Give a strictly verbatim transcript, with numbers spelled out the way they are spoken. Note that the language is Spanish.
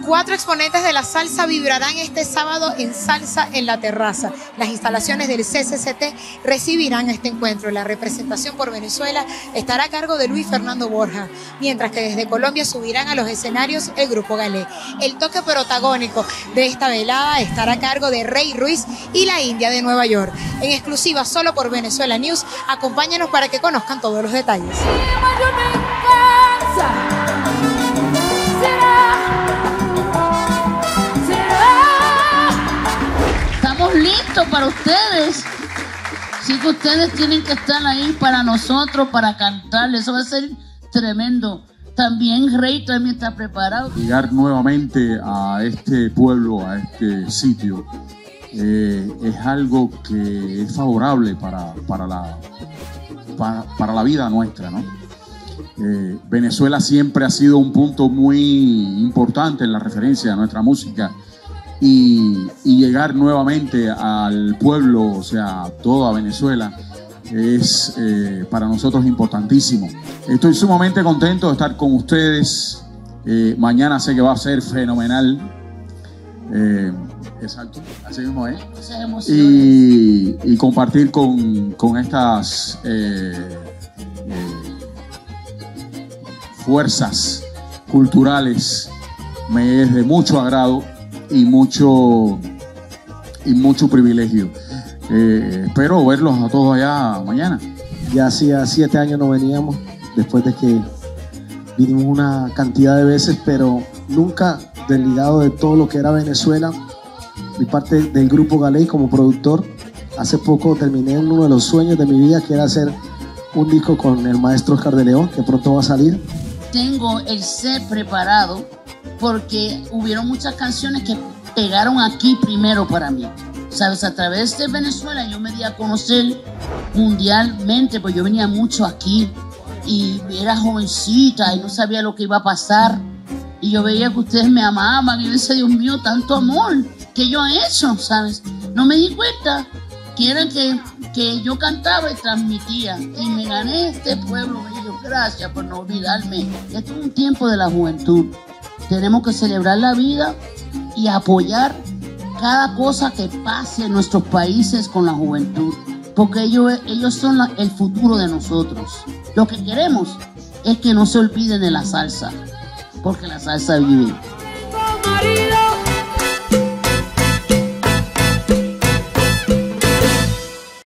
Cuatro exponentes de la salsa vibrarán este sábado en Salsa en la Terraza. Las instalaciones del C C C T recibirán este encuentro. La representación por Venezuela estará a cargo de Luis Fernando Borja, mientras que desde Colombia subirán a los escenarios el Grupo Galé. El toque protagónico de esta velada estará a cargo de Rey Ruiz y la India de Nueva York. En exclusiva solo por Venezuela News, acompáñanos para que conozcan todos los detalles. Estamos listos para ustedes. Sí que ustedes tienen que estar ahí para nosotros, para cantarles. Eso va a ser tremendo. También Rey también está preparado. Llegar nuevamente a este pueblo, a este sitio, eh, es algo que es favorable para, para, la, para, para la vida nuestra, ¿no? Eh, Venezuela siempre ha sido un punto muy importante en la referencia a nuestra música. Y, y llegar nuevamente al pueblo, o sea, toda Venezuela, es eh, para nosotros importantísimo. Estoy sumamente contento de estar con ustedes. Eh, mañana sé que va a ser fenomenal. Eh, exacto, así mismo es. Y, y compartir con, con estas eh, eh, fuerzas culturales me es de mucho agrado y mucho y mucho privilegio. Eh, espero verlos a todos allá mañana. Ya hacía siete años no veníamos, después de que vinimos una cantidad de veces, pero nunca desligado de todo lo que era Venezuela. Mi parte del Grupo Galé como productor. Hace poco terminé uno de los sueños de mi vida, que era hacer un disco con el maestro Oscar de León, que pronto va a salir. Tengo el set preparado porque hubieron muchas canciones que pegaron aquí primero para mí. Sabes, a través de Venezuela yo me di a conocer mundialmente, pues yo venía mucho aquí y era jovencita y no sabía lo que iba a pasar. Y yo veía que ustedes me amaban y yo decía, Dios mío, tanto amor que yo he hecho, ¿sabes? No me di cuenta que era que, que yo cantaba y transmitía. Y me gané este pueblo bello. Gracias por no olvidarme. Esto es un tiempo de la juventud. Tenemos que celebrar la vida y apoyar cada cosa que pase en nuestros países con la juventud, porque ellos, ellos son la, el futuro de nosotros. Lo que queremos es que no se olviden de la salsa, porque la salsa vive.